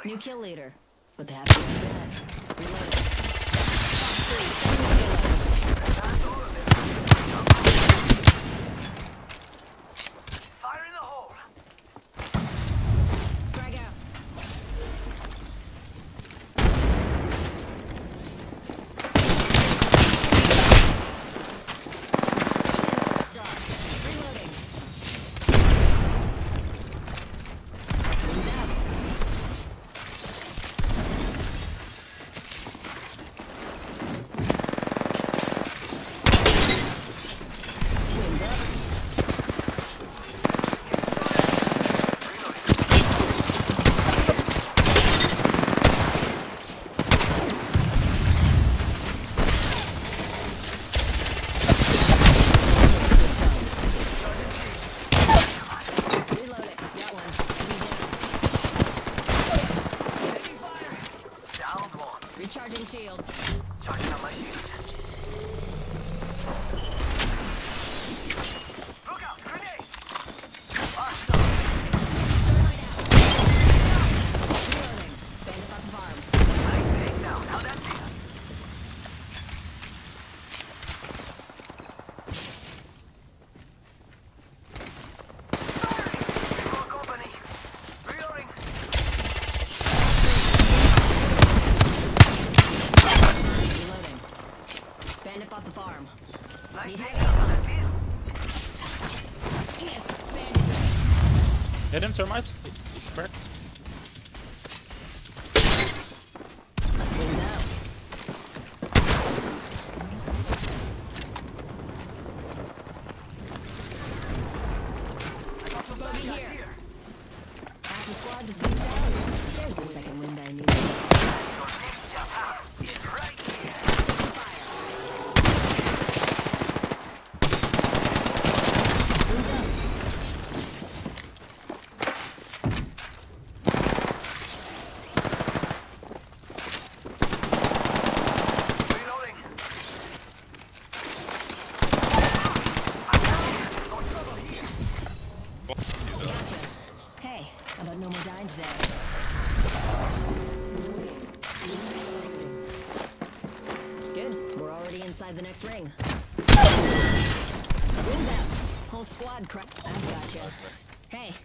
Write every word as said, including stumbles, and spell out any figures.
New kill leader. But they have to be dead. Reloading. Three, seven, Fire in the hole. frag out. Stop. Reloading. Wings out. Wings up. Reload it. Got one. Taking fire. Down one. Recharging shields. Charging on my shields. Look out, grenade. Hostile. Thermite out. Reloading. Bandit on the farm. Nice takedown. How'd that feel? Firing. More company. Reloading. Reloading. Bandit bought the farm. Nice Need takedown. How'd that feel? Yes, bandit. Hit him, termite. He's cracked. Wings out. Bogey here. Half the squads have beast out. There's the second wind I need. Your ninja power is right here. Fire. Wings up. Reloading. No trouble here. Gotcha. Hey, how about no more dying today? Good. We're already inside the next ring. Wings out. Whole squad crack. I've gotcha. Hey,